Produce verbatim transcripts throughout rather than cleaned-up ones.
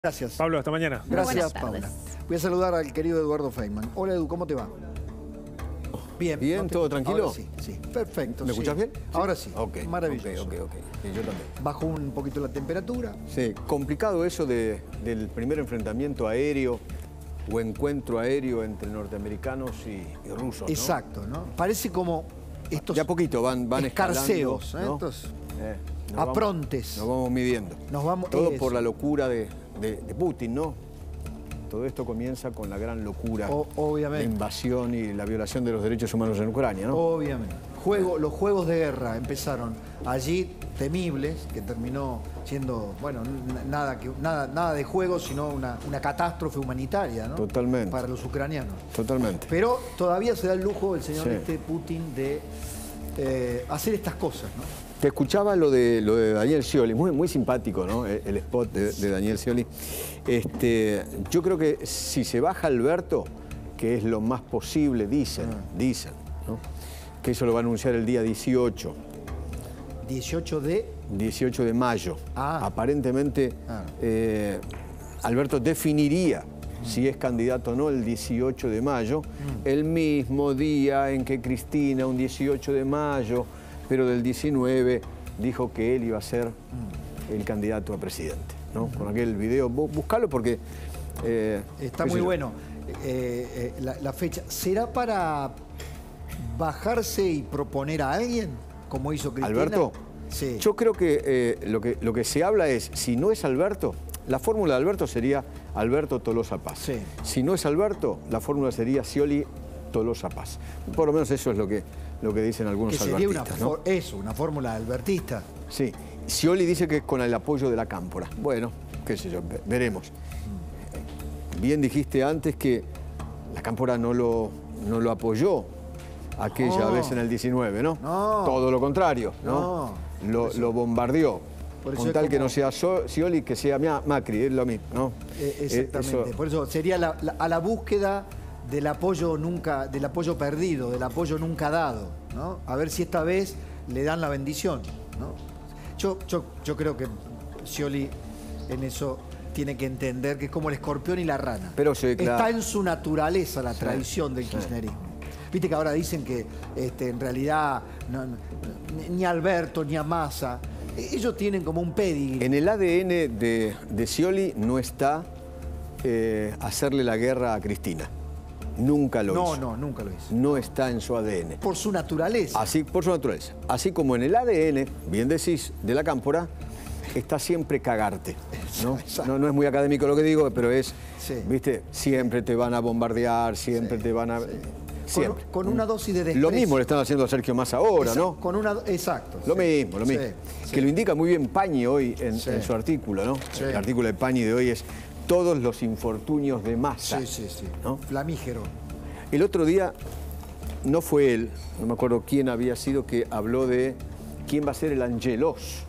Gracias. Pablo, hasta mañana. Gracias, Paula. Voy a saludar al querido Eduardo Feynman. Hola, Edu, ¿cómo te va? Bien. ¿Bien? No te... ¿Todo tranquilo? Ahora sí, sí. Perfecto. ¿Me sí. escuchas bien? Ahora sí. Ok. Maravilloso. Ok, ok, ok. Sí, yo también. Bajó un poquito la temperatura. Sí, complicado eso de, del primer enfrentamiento aéreo o encuentro aéreo entre norteamericanos y, y rusos, ¿no? Exacto, ¿no? Parece como estos... Ya poquito van, van escarceos, escalando, ¿no? Estos eh, nos aprontes. Vamos, nos vamos midiendo. Nos vamos, Todo eso. por la locura de, de, de Putin, ¿no? Todo esto comienza con la gran locura o, obviamente. de invasión y la violación de los derechos humanos en Ucrania, ¿no? Obviamente. Juego, los juegos de guerra empezaron allí temibles, que terminó siendo, bueno, nada, que, nada, nada de juegos, sino una, una catástrofe humanitaria, ¿no? Totalmente. Para los ucranianos. Totalmente. Pero todavía se da el lujo el señor sí. este Putin de eh, hacer estas cosas, ¿no? Te escuchaba lo de, lo de Daniel Scioli, muy, muy simpático, ¿no? El, el spot de, de Daniel Scioli. Este, yo creo que si se baja Alberto, que es lo más posible, dicen, ah. dicen, ¿no? Que eso lo va a anunciar el día dieciocho. ¿dieciocho de? dieciocho de mayo. Ah. Aparentemente, ah. Eh, Alberto definiría mm. si es candidato o no el dieciocho de mayo, mm. el mismo día en que Cristina, un dieciocho de mayo, pero del diecinueve, dijo que él iba a ser mm. el candidato a presidente, ¿no? Mm. Con aquel video, buscalo porque... Eh, Está muy bueno. Eh, eh, la, la fecha, ¿será para bajarse y proponer a alguien, como hizo Cristina? ¿Alberto? Sí. Yo creo que, eh, lo que lo que se habla es, si no es Alberto, la fórmula de Alberto sería Alberto Tolosa Paz. Sí. Si no es Alberto, la fórmula sería Scioli Tolosa Paz. Por lo menos eso es lo que, lo que dicen algunos que sería albertistas, una, ¿no? Eso, una fórmula albertista. Sí. Scioli dice que es con el apoyo de la Cámpora. Bueno, qué sé yo, veremos. Bien dijiste antes que la Cámpora no lo, no lo apoyó aquella no. vez en el diecinueve, ¿no? No. Todo lo contrario, ¿no? no. Lo, lo bombardeó. Con tal como... que no sea Scioli, que sea Macri, es lo mismo, ¿no? Eh, exactamente. Eso... Por eso sería la, la, a la búsqueda del apoyo nunca, del apoyo perdido, del apoyo nunca dado, ¿no? A ver si esta vez le dan la bendición, ¿no? Yo, yo, yo creo que Scioli en eso tiene que entender que es como el escorpión y la rana. Pero sí, claro. Está en su naturaleza la sí, tradición del sí. kirchnerismo. Viste que ahora dicen que este, en realidad no, no, ni Alberto ni a Massa, ellos tienen como un pedigree. En el A D N de, de Scioli no está eh, hacerle la guerra a Cristina. Nunca lo no, hizo. No, no, nunca lo hizo. No está en su A D N. Por su naturaleza. Así, por su naturaleza. Así como en el A D N, bien decís, de la Cámpora, está siempre cagarte, ¿no? No, no es muy académico lo que digo, pero es, sí. ¿viste? Siempre te van a bombardear, siempre sí, te van a... Sí. Siempre. Con, con una dosis de desprecio. Lo mismo le están haciendo a Sergio Massa ahora, exacto, ¿no? Con una, exacto. Lo sí. mismo, lo mismo. Sí, sí. Que lo indica muy bien Pañi hoy en, sí. en su artículo, ¿no? Sí. El artículo de Pañi de hoy es todos los infortunios de Massa. Sí, sí, sí. ¿no? Flamígero. El otro día, no fue él, no me acuerdo quién había sido, que habló de quién va a ser el angelos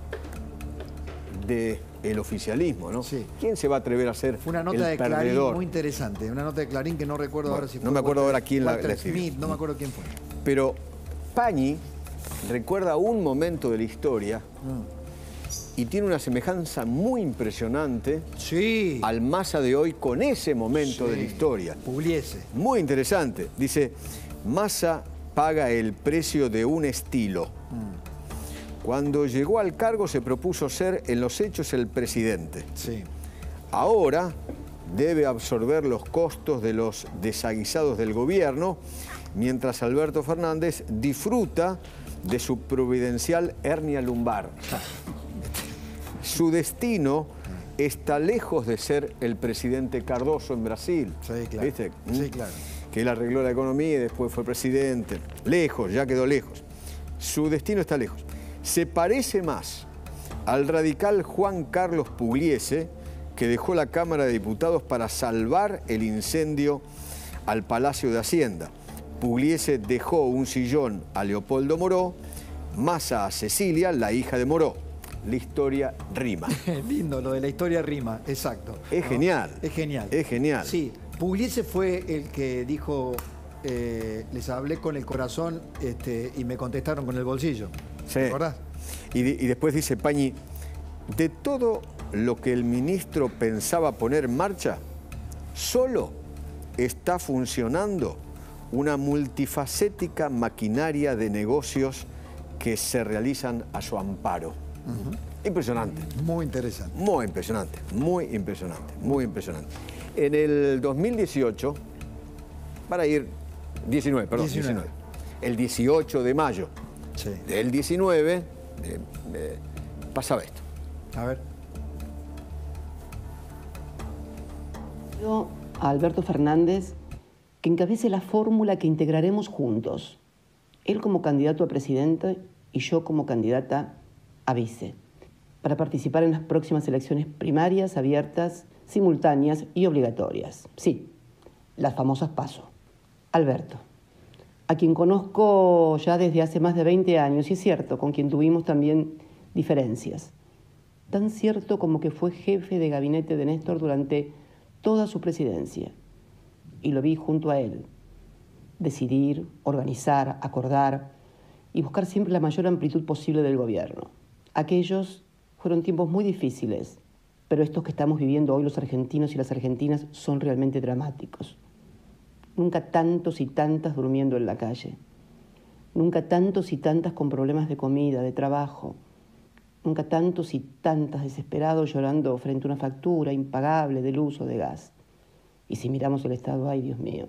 del oficialismo, ¿no? Sí. ¿Quién se va a atrever a ser Fue una nota el de perdedor? Clarín muy interesante, una nota de Clarín que no recuerdo bueno, ahora si fue No me acuerdo Walter, ahora quién Walter la, la Smith, no me acuerdo quién fue. Pero Pañi recuerda un momento de la historia mm. y tiene una semejanza muy impresionante sí. al Massa de hoy con ese momento sí. de la historia. Pugliese. Muy interesante. Dice, Massa paga el precio de un estilo. Mm. Cuando llegó al cargo se propuso ser en los hechos el presidente. Sí. Ahora debe absorber los costos de los desaguisados del gobierno, mientras Alberto Fernández disfruta de su providencial hernia lumbar. Su destino está lejos de ser el presidente Cardoso en Brasil. Sí, claro. ¿Viste? Sí, claro. Que él arregló la economía y después fue presidente. Lejos, ya quedó lejos. Su destino está lejos. Se parece más al radical Juan Carlos Pugliese, que dejó la Cámara de Diputados para salvar el incendio al Palacio de Hacienda. Pugliese dejó un sillón a Leopoldo Moró, Massa a Cecilia, la hija de Moró. La historia rima. Lindo, lo de la historia rima, exacto. Es ¿no? genial. Es genial. Es genial. Sí, Pugliese fue el que dijo, eh, les hablé con el corazón este, y me contestaron con el bolsillo. Sí. ¿Te acordás? Y, de, y después dice Pañi, de todo lo que el ministro pensaba poner en marcha, solo está funcionando una multifacética maquinaria de negocios que se realizan a su amparo. Uh-huh. Impresionante. Muy interesante. Muy impresionante, muy impresionante, muy impresionante. En el dos mil dieciocho, para ir, diecinueve, perdón, diecinueve. diecinueve. El dieciocho de mayo sí. del diecinueve, eh, eh, pasaba esto. A ver. Yo a Alberto Fernández que encabece la fórmula que integraremos juntos. Él como candidato a presidente y yo como candidata a vice, para participar en las próximas elecciones primarias, abiertas, simultáneas y obligatorias. Sí, las famosas PASO. Alberto, a quien conozco ya desde hace más de veinte años, y es cierto, con quien tuvimos también diferencias. Tan cierto como que fue jefe de gabinete de Néstor durante toda su presidencia. Y lo vi junto a él, decidir, organizar, acordar y buscar siempre la mayor amplitud posible del gobierno. Aquellos fueron tiempos muy difíciles, pero estos que estamos viviendo hoy los argentinos y las argentinas son realmente dramáticos. Nunca tantos y tantas durmiendo en la calle. Nunca tantos y tantas con problemas de comida, de trabajo. Nunca tantos y tantas desesperados llorando frente a una factura impagable de luz o de gas. Y si miramos el Estado, ay Dios mío,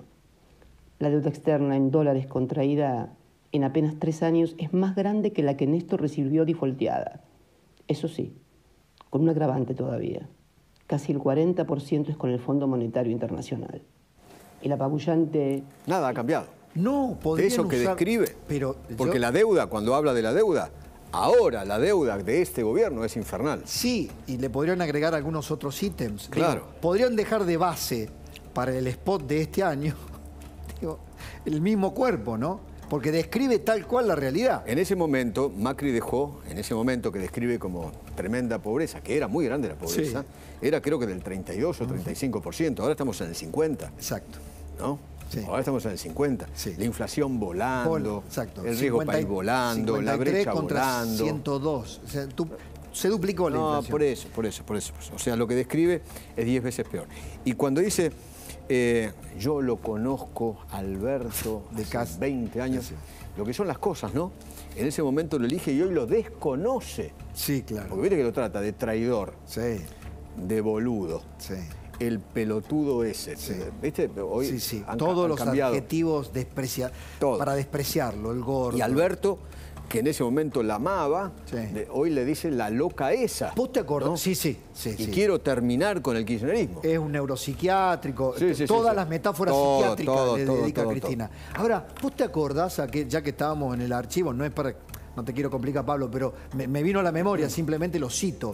la deuda externa en dólares contraída en apenas tres años es más grande que la que Néstor recibió defaulteada. Eso sí, con un agravante todavía. Casi el cuarenta por ciento es con el Fondo Monetario Internacional. El apabullante... Nada ha cambiado. No, podrían Eso que usar, describe. Pero porque yo... la deuda, cuando habla de la deuda, ahora la deuda de este gobierno es infernal. Sí, y le podrían agregar algunos otros ítems. Claro. Digo, podrían dejar de base para el spot de este año digo, el mismo cuerpo, ¿no? Porque describe tal cual la realidad. En ese momento, Macri dejó, en ese momento que describe como tremenda pobreza, que era muy grande la pobreza, sí. era creo que del treinta y dos o treinta y cinco por ciento, ahora estamos en el cincuenta. Exacto. ¿No? Sí. Ahora estamos en el cincuenta. Sí. La inflación volando, Vol Exacto. el riesgo cincuenta, país volando, la brecha contra volando. ciento dos. O sea, tú, se duplicó la no, inflación. por eso, por eso, por eso. O sea, lo que describe es diez veces peor. Y cuando dice, eh, yo lo conozco, Alberto, de casi veinte años, sí. lo que son las cosas, ¿no? En ese momento lo elige y hoy lo desconoce. Sí, claro. Porque viste que lo trata de traidor, sí. de boludo. Sí. El pelotudo ese. Sí. ¿Viste? Hoy sí, sí. Han, Todos han los cambiado. adjetivos desprecia... Todo. para despreciarlo, el gordo. Y Alberto, que en ese momento la amaba, sí. de, hoy le dice la loca esa. ¿Vos te acordás? ¿no? Sí, sí, sí. Y sí. quiero terminar con el kirchnerismo. Es un neuropsiquiátrico. Sí, sí, Todas sí, las sí. metáforas todo, psiquiátricas todo, le todo, dedica todo, a Cristina. todo. Ahora, ¿vos te acordás, a que, ya que estábamos en el archivo, no es para... No te quiero complicar, Pablo, pero me, me vino a la memoria, simplemente lo cito.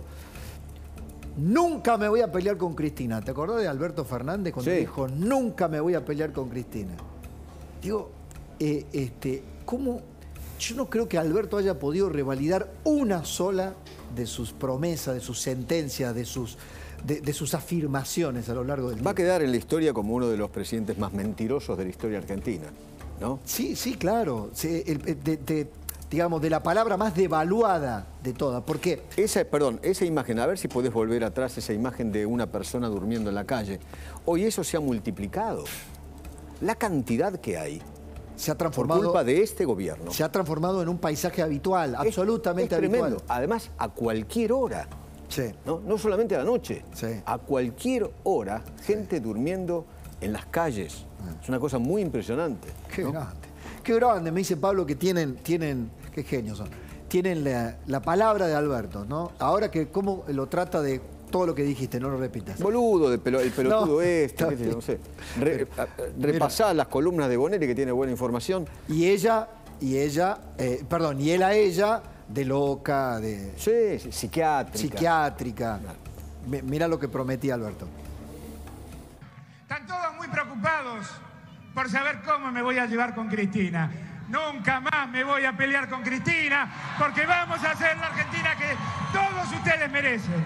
Nunca me voy a pelear con Cristina. ¿Te acordás de Alberto Fernández cuando sí. dijo, nunca me voy a pelear con Cristina? Digo, eh, este, ¿cómo? Yo no creo que Alberto haya podido revalidar una sola de sus promesas, de sus sentencias, de sus, de, de sus afirmaciones a lo largo del tiempo. Va a quedar en la historia como uno de los presidentes más mentirosos de la historia argentina, ¿no? Sí, sí, claro. Sí, el, de, de, digamos, de la palabra más devaluada de todas. ¿Por qué? Esa, perdón, esa imagen, a ver si podés volver atrás, esa imagen de una persona durmiendo en la calle. Hoy eso se ha multiplicado. La cantidad que hay. Se ha transformado... Por culpa de este gobierno. Se ha transformado en un paisaje habitual, es, absolutamente es tremendo. habitual. Además, a cualquier hora. Sí. ¿no? no solamente a la noche. Sí. A cualquier hora, gente sí. durmiendo en las calles. Ah. Es una cosa muy impresionante. Qué ¿no? grande. Qué grande, me dice Pablo, que tienen... tienen qué genios son. Tienen la, la palabra de Alberto, ¿no? Ahora que cómo lo trata de todo lo que dijiste, no lo repitas. Boludo, de pelo, el pelotudo no, este, qué sé yo, no sé. Re, repasá las columnas de Bonelli, que tiene buena información. Y ella, y ella, eh, perdón, y él a ella, de loca, de... Sí, sí psiquiátrica. Psiquiátrica. Claro. Mira lo que prometía Alberto. Están todos muy preocupados por saber cómo me voy a llevar con Cristina. Nunca más me voy a pelear con Cristina, porque vamos a hacer la Argentina que todos ustedes merecen.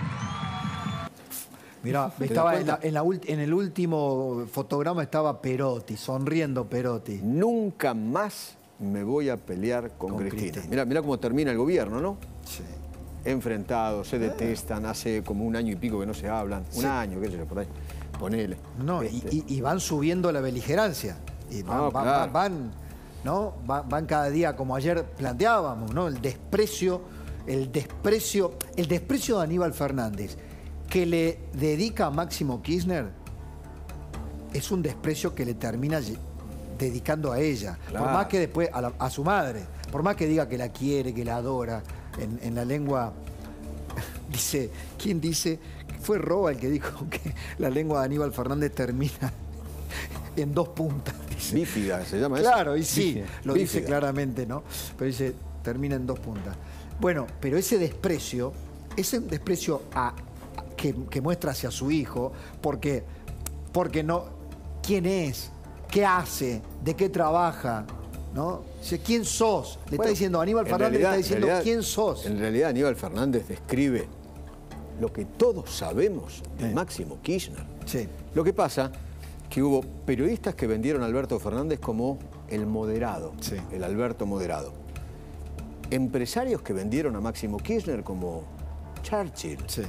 Mirá, estaba en, la, en, la, en el último fotograma estaba Perotti, sonriendo Perotti. Nunca más me voy a pelear con, con Cristina. Cristina. Mirá, mirá cómo termina el gobierno, ¿no? Sí. enfrentados, se detestan, hace como un año y pico que no se hablan, un Sí. año, qué sé yo, por ahí, ponele. No, y, Este, y- y van subiendo la beligerancia. Y van, No, van- claro. van, ¿no? van, van cada día, como ayer planteábamos, ¿no? El desprecio, el desprecio, el desprecio de Aníbal Fernández que le dedica a Máximo Kirchner es un desprecio que le termina lle- dedicando a ella. Claro. Por más que después a, la- a su madre, por más que diga que la quiere, que la adora, en, en la lengua. Dice, ¿quién dice? Fue Roa el que dijo que la lengua de Aníbal Fernández termina en dos puntas. Dice. Bífida, ¿se llama eso? Claro, y sí, Bífida. lo dice Bífida. claramente, ¿no? Pero dice, termina en dos puntas. Bueno, pero ese desprecio, ese desprecio a, a- que, que muestra hacia su hijo, porque, porque no, ¿quién es? ¿Qué hace? ¿De qué trabaja? ¿No? Dice, ¿quién sos? Le está Bueno, diciendo, Aníbal en Fernández le realidad- está diciendo, en realidad- ¿quién sos? En realidad Aníbal Fernández describe lo que todos sabemos de Sí. Máximo Kirchner. Sí. Lo que pasa que hubo periodistas que vendieron a Alberto Fernández como el moderado, Sí. el Alberto moderado. Empresarios que vendieron a Máximo Kirchner como Churchill. Sí.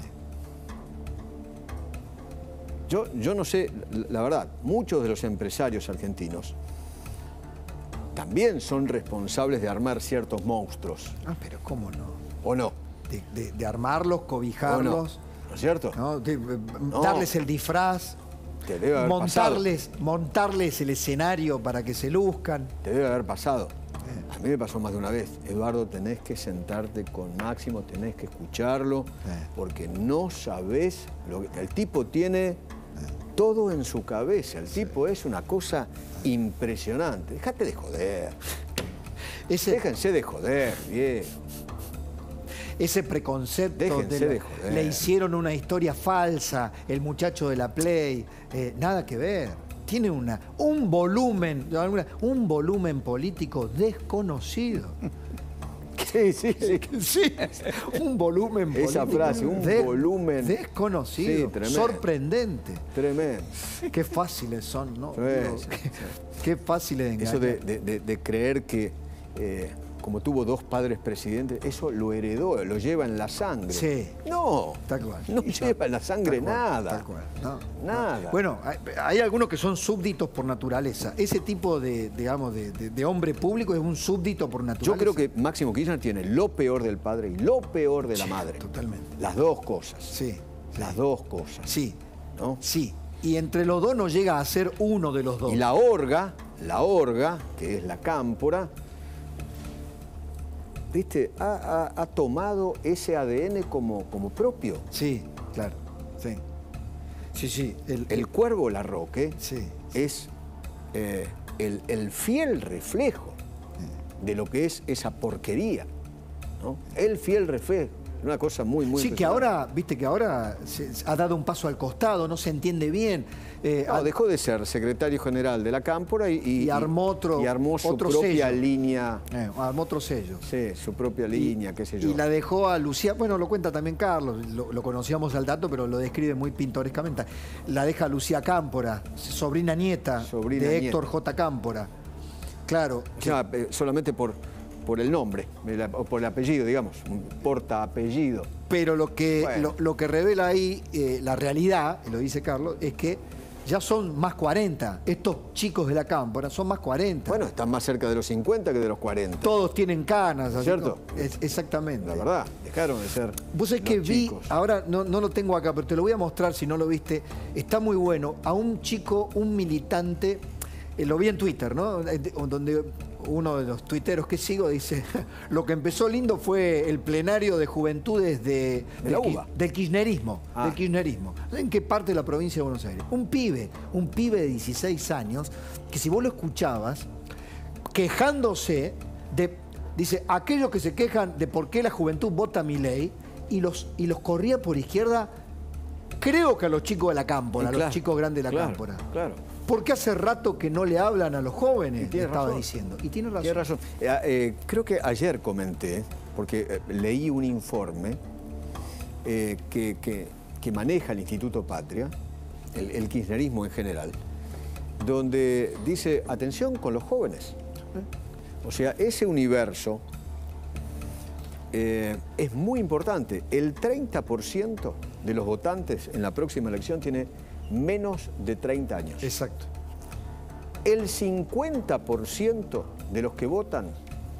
Yo, yo no sé, la verdad, muchos de los empresarios argentinos también son responsables de armar ciertos monstruos, Ah, pero ¿cómo no? ¿o no? De, de- de armarlos, ¿O no? cobijarlos, ¿No es cierto? ¿no? De- de- darles el disfraz, Te debe haber montarles, montarles el escenario para que se luzcan. Te debe haber pasado. A mí me pasó más de una vez. Eduardo, tenés que sentarte con Máximo, tenés que escucharlo, porque no sabés lo que... El tipo tiene todo en su cabeza. El tipo es una cosa impresionante. Déjate de joder. Ese, Déjense de joder, bien. ese preconcepto Déjense de, la- de joder. le hicieron una historia falsa, el muchacho de la Play, eh, nada que ver. Tiene una, un volumen, un volumen político desconocido. Sí, sí, sí. Sí, un volumen Esa político frase, un de- volumen. desconocido, Sí, tremendo. sorprendente. Tremendo. Qué fáciles son, ¿no? Sí, Digo, sí, qué, sí. qué fáciles de engañar. Eso de, de- de- de creer que, eh, como tuvo dos padres presidentes, eso lo heredó, lo lleva en la sangre. Sí. No, Tal cual. no lleva en la sangre Tal cual, nada. tal cual, no, Nada. no. Bueno, hay, hay algunos que son súbditos por naturaleza. Ese tipo de, digamos, de, de- de hombre público es un súbdito por naturaleza. Yo creo que Máximo Kirchner tiene lo peor del padre y lo peor de la Sí, madre. totalmente. Las dos cosas. Sí, Las dos cosas. sí, ¿No? sí. Y entre los dos no llega a ser uno de los dos. Y la orga, la orga, que es la cámpora, ¿viste? Ha, ha- ha tomado ese A D N como, como propio. Sí, claro, sí. Sí, sí. El, El cuervo Larroque Sí. es eh, el, el fiel reflejo de lo que es esa porquería, ¿no? El fiel reflejo. Una cosa muy, muy Sí, que impresionante. ahora, viste que ahora se- ha dado un paso al costado, no se entiende bien. Eh, No, ha- dejó de ser secretario general de la Cámpora y, Y armó otro- y armó su otro propia sello. línea, eh, armó otro sello. sí, su propia línea, qué sé yo. Y la dejó a Lucía, bueno, lo cuenta también Carlos, lo, lo conocíamos al dato, pero lo describe muy pintorescamente. La deja a Lucía Cámpora, sobrina nieta Sobrina de nieta. Héctor J. Cámpora. Claro. O sea, eh, solamente por, por el nombre, el- o por el apellido, digamos, un porta apellido. Pero lo que, Bueno. lo, lo que revela ahí, eh, la realidad, y lo dice Carlos, es que ya son más cuarenta. Estos chicos de la Cámpora son más cuarenta. Bueno, están más cerca de los cincuenta que de los cuarenta. Todos tienen canas. así ¿Cierto? como- es- exactamente. La verdad, dejaron de ser. Vos sabés los que vi, chicos. ahora no, no lo tengo acá, pero te lo voy a mostrar si no lo viste. Está muy bueno. A un chico, un militante, eh, lo vi en Twitter, ¿no? Eh, de- Donde uno de los tuiteros que sigo dice, lo que empezó lindo fue el plenario de juventudes de, De la del, UBA. ki- del kirchnerismo. Ah. Del kirchnerismo. ¿En qué parte de la provincia de Buenos Aires? Un pibe, un pibe de dieciséis años, que si vos lo escuchabas, quejándose de, dice, aquellos que se quejan de por qué la juventud vota a Milei y los, y los corría por izquierda, creo que a los chicos de la Cámpora, Y a claro, los chicos grandes de la claro, Cámpora. Claro. Porque hace rato que no le hablan a los jóvenes, Y tiene estaba razón. diciendo. Y tiene razón. Tiene razón. Eh, eh, creo que ayer comenté, porque eh, leí un informe eh, que, que- que maneja el Instituto Patria, el, el kirchnerismo en general, donde dice, atención con los jóvenes. O sea, ese universo eh, es muy importante. El treinta por ciento de los votantes en la próxima elección tiene menos de treinta años. Exacto. El cincuenta por ciento de los que votan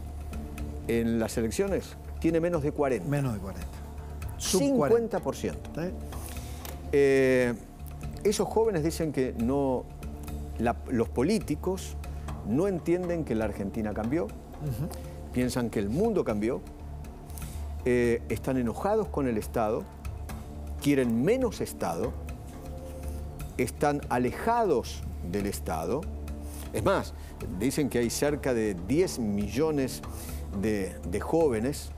en las elecciones tiene menos de cuarenta. Menos de cuarenta. cincuenta por ciento. ¿Eh? Eh, esos jóvenes dicen que no, la, los políticos no entienden que la Argentina cambió, uh-huh. piensan que el mundo cambió, eh, están enojados con el Estado, quieren menos Estado, están alejados del Estado. Es más, dicen que hay cerca de diez millones de, de jóvenes,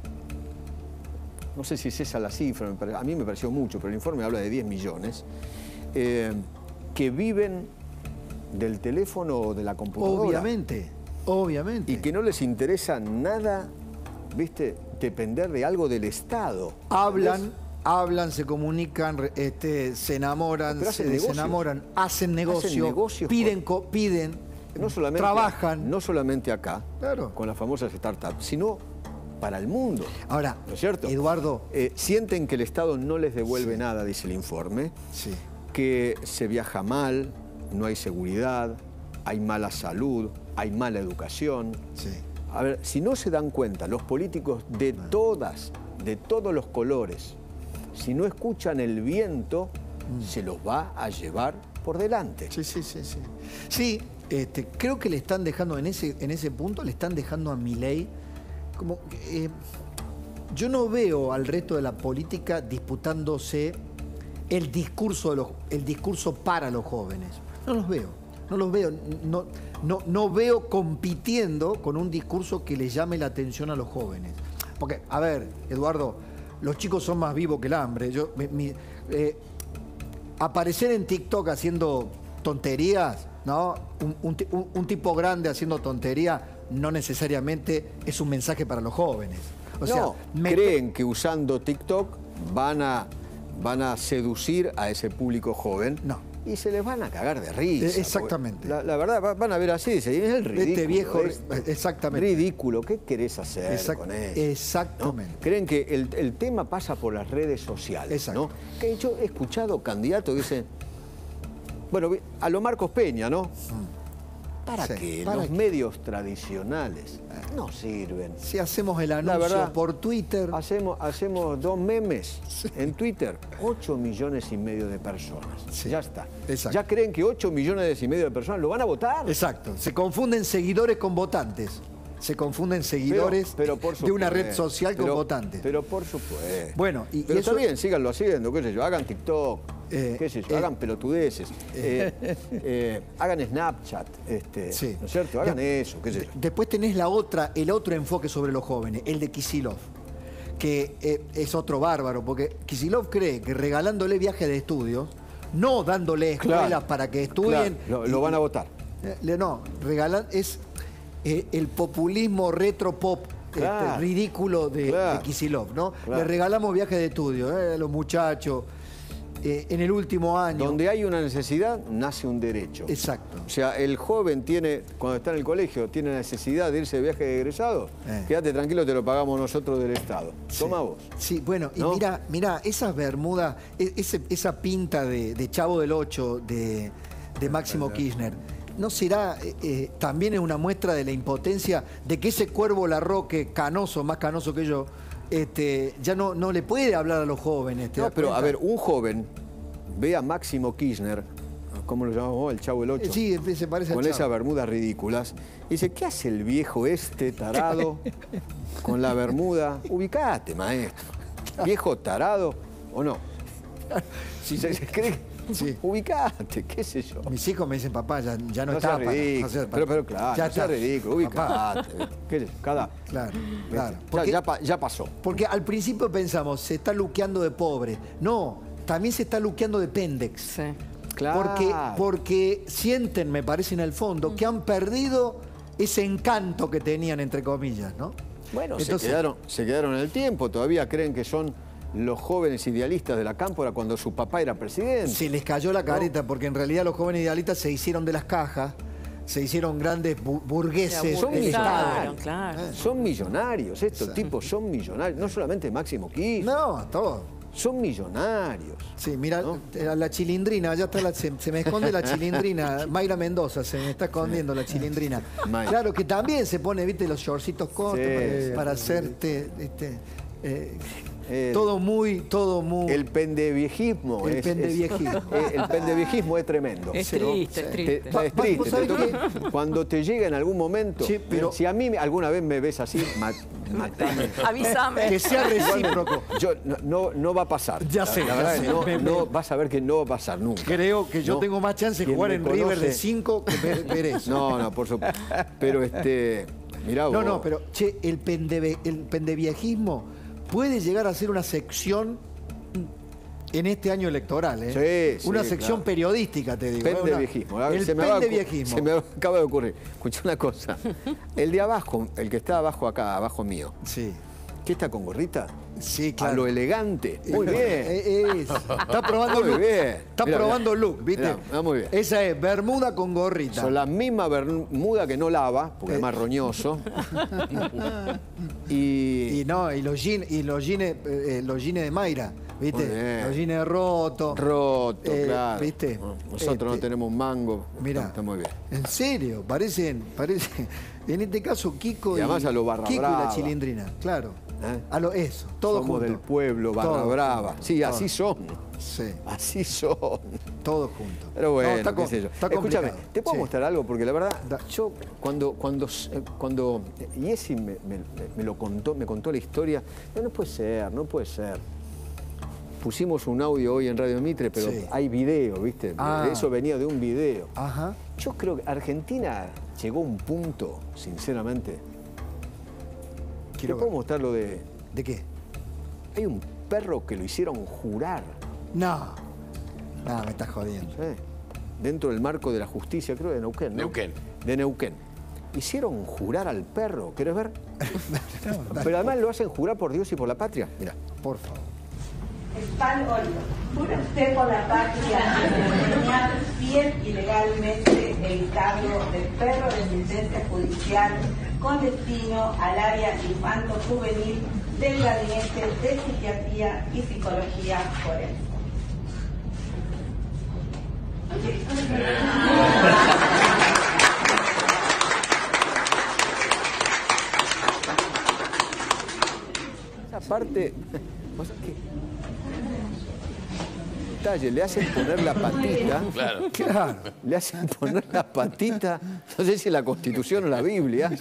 no sé si es esa la cifra, a mí me pareció mucho, pero el informe habla de diez millones, eh, que viven del teléfono o de la computadora. Obviamente, obviamente. Y que no les interesa nada, ¿viste?, depender de algo del Estado. Hablan, ¿ves? hablan, se comunican, este, se enamoran, se, se enamoran, hacen negocio, hacen negocios piden, con... piden, no solamente, trabajan. No solamente acá, claro. con las famosas startups, sino para el mundo. Ahora, ¿no es cierto? Eduardo... Eh, sienten que el Estado no les devuelve sí. nada, dice el informe, sí. que se viaja mal, no hay seguridad, hay mala salud, hay mala educación. Sí. A ver, si no se dan cuenta los políticos de bueno. todas, de todos los colores, si no escuchan el viento, mm. se los va a llevar por delante. Sí, sí, sí, sí. Sí, este, creo que le están dejando, en ese, en ese punto, le están dejando a Milei como... Eh, yo no veo al resto de la política disputándose el discurso, de los, el discurso para los jóvenes. No los veo, no los veo. No, no, no veo compitiendo con un discurso que le llame la atención a los jóvenes. Porque, a ver, Eduardo, los chicos son más vivos que el hambre. Yo, mi, mi, eh, aparecer en TikTok haciendo tonterías, ¿no? Un, un, un tipo grande haciendo tonterías no necesariamente es un mensaje para los jóvenes. O no, sea, me... creen que usando TikTok van a, van a seducir a ese público joven. No. Y se les van a cagar de risa. Exactamente. La, la verdad, van a ver así, dice, es el ridículo. Este viejo, es, exactamente. Ridículo, ¿qué querés hacer Exact, con eso? Exactamente. ¿No? Creen que el, el tema pasa por las redes sociales. Exacto. ¿no? Que yo he escuchado candidatos que dicen, bueno, a lo Marcos Peña, ¿no? Mm. ¿Para sí, qué? ¿Para Los qué? medios tradicionales no sirven. Si hacemos el anuncio verdad, por Twitter... Hacemos, hacemos dos memes sí. en Twitter. ocho millones y medio de personas. Sí. Ya está. Exacto. Ya creen que ocho millones y medio de personas lo van a votar. Exacto. Se confunden seguidores con votantes. Se confunden seguidores pero, pero por de una red social pero, con votantes. Pero por supuesto. Bueno, y, pero y eso... está bien, síganlo haciendo, qué sé yo, hagan TikTok, eh, qué sé yo, eh, hagan pelotudeces, eh, eh, hagan Snapchat, este, sí. ¿no es cierto? Hagan de, eso, qué sé yo. Después tenés la otra, el otro enfoque sobre los jóvenes, el de Kicillof, que eh, es otro bárbaro, porque Kicillof cree que regalándole viajes de estudios, no dándole escuelas claro, para que estudien... Claro, lo, lo van a votar. Eh, no, regalan... es Eh, el populismo retro pop claro, este, ridículo de, claro, de Kicillof, ¿no? Claro. Le regalamos viajes de estudio eh, a los muchachos eh, en el último año. Donde hay una necesidad, nace un derecho. Exacto. O sea, el joven tiene, cuando está en el colegio, tiene necesidad de irse de viaje de egresado, eh. quédate tranquilo, te lo pagamos nosotros del Estado. Sí. Toma vos. Sí, bueno, ¿no? y mira, mira, esas bermudas, ese, esa pinta de, de Chavo del Ocho, de, de Máximo Kirchner, ¿no será eh, eh, también es una muestra de la impotencia de que ese Cuervo Larroque, canoso, más canoso que yo, este, ya no, no le puede hablar a los jóvenes? No, pero cuenta? A ver, un joven ve a Máximo Kirchner, ¿cómo lo llamamos? El Chavo del Ocho. Sí, se parece con al esas bermudas ridículas. Y dice, ¿qué hace el viejo este tarado con la bermuda? Ubicate, maestro. ¿Viejo tarado o no? Si se, se cree... Sí. Ubicate, qué sé yo. Mis hijos me dicen, papá, ya, ya no, no está para, ridículo, para, pero, pero claro, ya no está ridículo, ubicate. ¿Qué, cada, claro, claro. Porque, ya, ya, ya pasó. Porque al principio pensamos, se está luqueando de pobre. No, también se está luqueando de pendex. Sí. Claro. Porque, porque sienten, me parece en el fondo, que han perdido ese encanto que tenían, entre comillas, ¿no? Bueno, Entonces, se, quedaron, se quedaron en el tiempo, todavía creen que son los jóvenes idealistas de la cámpora cuando su papá era presidente. Se les cayó la careta, ¿no? Porque en realidad los jóvenes idealistas se hicieron de las cajas, se hicieron grandes bu burgueses son del millonarios, Estado. claro. Eh. Son millonarios, estos sí. tipos son millonarios. No solamente Máximo Kirchner. No, todo. Son millonarios. Sí, mira, ¿no? la chilindrina, ya está la, se, se me esconde la chilindrina. Mayra Mendoza, se me está escondiendo la chilindrina. Mayra. Claro que también se pone, viste, los shortcitos cortos Sí, para, para hacerte, este, eh, Eh, todo muy, todo muy... El pendeviejismo. El es, pendeviejismo. es- eh, el pendeviejismo es tremendo. Es Sí, triste, sí. es Te- triste. Va- es va- triste. ¿vos sabés te toca- cuando te llega en algún momento, Sí, pero- si a mí alguna vez me ves así, ma- matame. Avísame. Que sea recíproco. Yo, no, no, no va a pasar. Ya La- sé, la ya verdad sé. que no, Me- no, me- vas a ver que no va a pasar nunca. Creo que yo No. tengo más chance de Quien jugar me en River de conoce- cinco que ver, ver eso. No, no, por supuesto. Pero este, mirá vos. No, no, pero, che, el, pendeve, el pendeviejismo puede llegar a ser una sección en este año electoral, ¿eh? Sí, sí, una sección claro. periodística, te digo. ¿eh? Una- Pendeviejismo. El se me va a ocu- pendeviejismo. Se me acaba de ocurrir. Escucha una cosa. El de abajo, el que está abajo acá, abajo mío, Sí, ¿qué está con gorrita? sí, A claro. lo elegante. Muy bien. Eh, es- está probando Muy look. bien. Está Mirá, probando mirá. look, ¿viste? Mirá, mirá, muy bien. Esa es bermuda con gorrita. Son la misma bermuda que no lava, porque Eh. es más roñoso. y, Y no, y los jeans, y los jeans, eh, eh, los jeans de Mayra, ¿viste? Muy bien. Los jeans rotos. roto, Eh, claro. ¿viste? Nosotros no Este, tenemos un mango. Mirá. Está muy bien. En serio, parecen, parecen. En este caso, Kiko Y además a lo barra Kiko y la brava. chilindrina, claro. ¿Eh? A lo eso, todo Somos junto. del pueblo, barra Todo brava. junto, Sí, todo. así son. Sí, Así son. todo junto. Pero bueno, No, está, qué com- sé yo. está Escúchame, complicado. ¿te puedo Sí. mostrar algo? Porque la verdad, Da. yo cuando, cuando, eh, cuando Jessy me, me- me lo contó, me contó la historia, no, no puede ser, no puede ser. Pusimos un audio hoy en Radio Mitre, pero Sí. hay video, ¿viste? Ah. Eso venía de un video. Ajá. Yo creo que Argentina llegó a un punto, sinceramente. Quiero ¿Te puedo ver. mostrar lo de...? ¿De qué? Hay un perro que lo hicieron jurar, No. No, me estás jodiendo. ¿sí? Dentro del marco de la justicia, creo de Neuquén, ¿no? Neuquén. De Neuquén. Hicieron jurar al perro, ¿querés ver? Pero además lo hacen jurar por Dios y por la patria. Mira. Por favor. Espal Olio, jura usted por la patria desempeñar fiel y legalmente el cargo de perro de asistencia judicial con destino al área infanto-juvenil del Gabinete de Psiquiatría y Psicología Forense. Esa parte... ¿vos sabés qué? Detalle, le hacen poner la patita. Claro. Claro. Le hacen poner la patita, no sé si la Constitución o la Biblia.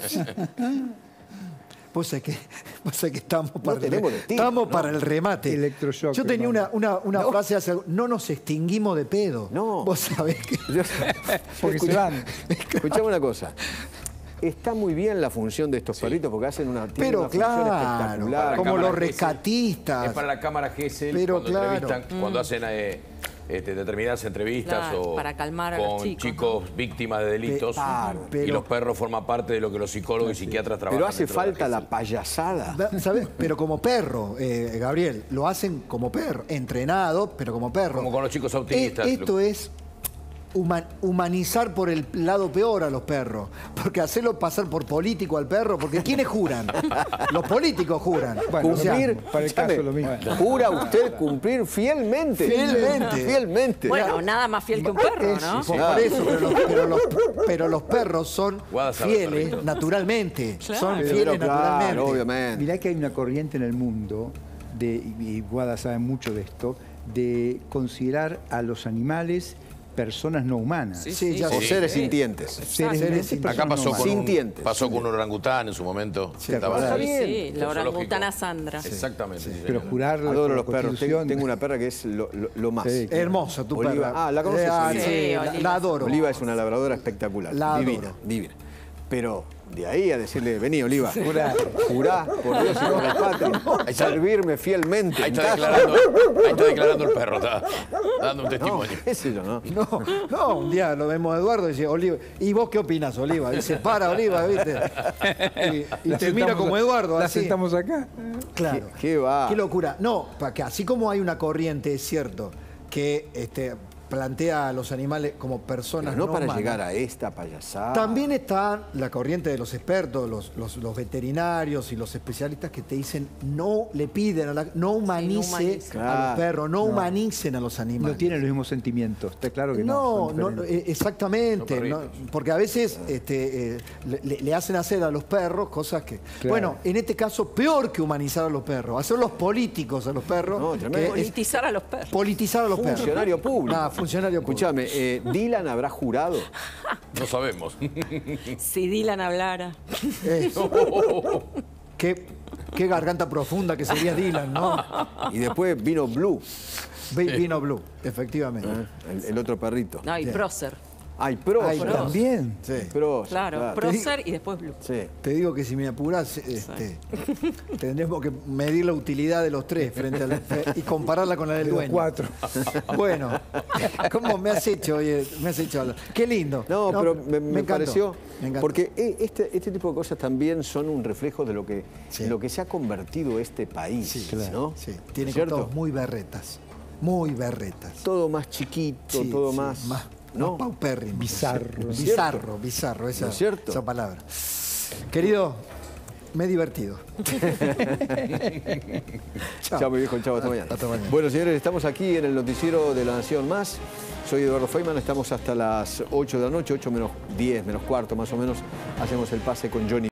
Vos sabés que, vos sabés que estamos para, el, tenemos destino, estamos no. para el remate. Electroshock, Yo tenía una, hermano. una, una No. frase hace... No nos extinguimos de pedo. No. Vos sabés que... Yo- Porque se van. Escuchame una cosa. Está muy bien la función de estos perritos porque hacen una, tienen Pero una función claro, espectacular. como cámara los Gesell. rescatistas. Es para la cámara Gesell Pero cuando claro. entrevistan, cuando hacen eh, este, determinadas entrevistas Claro, o para calmar a los con chicos, chicos víctimas de delitos. Claro, y pero- los perros forman parte de lo que los psicólogos y psiquiatras trabajan. Pero hace dentro de falta la Gesell. payasada. ¿Sabes? Pero como perro, eh, Gabriel, lo hacen como perro, entrenado, pero como perro. Como con los chicos autistas. Eh, esto es huma- humanizar por el lado peor a los perros. Porque hacerlo pasar por político al perro, porque ¿quiénes juran? Los políticos juran. Bueno, O sea, Cumplir, para el escúchame, caso lo mismo. jura usted cumplir fielmente. Fielmente. Fielmente. Bueno, nada más fiel que un perro, ¿no? Por, Claro. por eso, pero los, pero los- pero los perros son Guada sabe fieles perrito. naturalmente. Claro. Son Pero fieles claro, naturalmente. obviamente. Mirá que hay una corriente en el mundo, de, y Guada sabe mucho de esto, de considerar a los animales personas no humanas. Sí, Sí, ya O sé. seres sintientes. Seres Seres sintientes, sintientes. Acá personas pasó no con, un, Sintientes. pasó con un orangután en su momento. Sí, Estaba está ahí. bien. Sí, la Zoológico. orangutana Sandra. Exactamente. sí, Pero señor. jurar la Adoro los perros. Tengo, Constitución- tengo una perra que es lo, lo- lo más. Sí. Hermosa tu Oliva. perra. Ah, ¿la conoces, Eh, ah, Oliva? sí, Sí, la, Oliva. la adoro. Oliva es una labradora espectacular. La adoro. divina, divina. Pero de ahí a decirle, vení, Oliva, jurá, jurá por Dios y por la patria, Ahí está. servirme fielmente. Ahí en está, casa. declarando, ahí está declarando el perro, está dando un No, testimonio. qué sé yo, ¿no? No, no, un día lo vemos a Eduardo y dice, Oliva, ¿y vos qué opinás, Oliva? Dice, para, Oliva, ¿viste? Y, y La te mira sentamos como a- Eduardo, La así. sentamos acá. Claro. ¿Qué, qué va? Qué locura. No, para que así como hay una corriente, es cierto, que este, plantea a los animales como personas Pero no no para humanas. llegar a esta payasada. También está la corriente de los expertos, los, los, los veterinarios y los especialistas que te dicen no le piden, a la, no humanice Sí, no humanice. a Claro. los perros, no, No. humanicen a los animales. No tienen los mismos sentimientos, está claro que no. No, son no, diferentes. eh, exactamente, Son no, perritos. porque a veces este, eh, le, le hacen hacer a los perros cosas que... Claro. Bueno, en este caso, peor que humanizar a los perros, hacer los políticos a los perros, No, que tremendo. es Politizar a los perros. politizar a los perros. Funcionario público. Ah, funcionario público. Escuchame, eh, ¿Dylan habrá jurado? No sabemos. Si Dylan hablara. Es- qué, qué garganta profunda que sería Dylan, ¿no? Y después vino Blue, Vi- Vino Blue, efectivamente. ¿eh? el, el otro perrito. No, y Bien. Prócer. Ay, Pro. Ay, Prócer. También. Sí. Prócer, Claro, Prócer y después Blue. Sí. Te digo que si me apuras, este, tendremos que medir la utilidad de los tres frente al, y compararla con la del De los dueño. cuatro. Bueno, ¿cómo me has hecho? Oye, me has hecho hablar. Qué lindo. No, pero me, me encantó, pareció. me encantó. Porque eh, este, este tipo de cosas también son un reflejo de lo que, Sí. de lo que se ha convertido este país. Sí, ¿no? sí, tiene ¿Cierto? todos muy berretas. Muy berretas. Todo más chiquito, Sí, todo sí, más. más, ¿no? más paupérrimo. Bizarro. Bizarro, bizarro, esa, ¿No es cierto? esa palabra. Querido, me he divertido. Chao, mi viejo, chao, hasta mañana. hasta mañana. Bueno, señores, estamos aquí en el noticiero de La Nación Más. Soy Eduardo Feynman, estamos hasta las ocho de la noche, ocho menos diez, menos cuarto más o menos. Hacemos el pase con Johnny.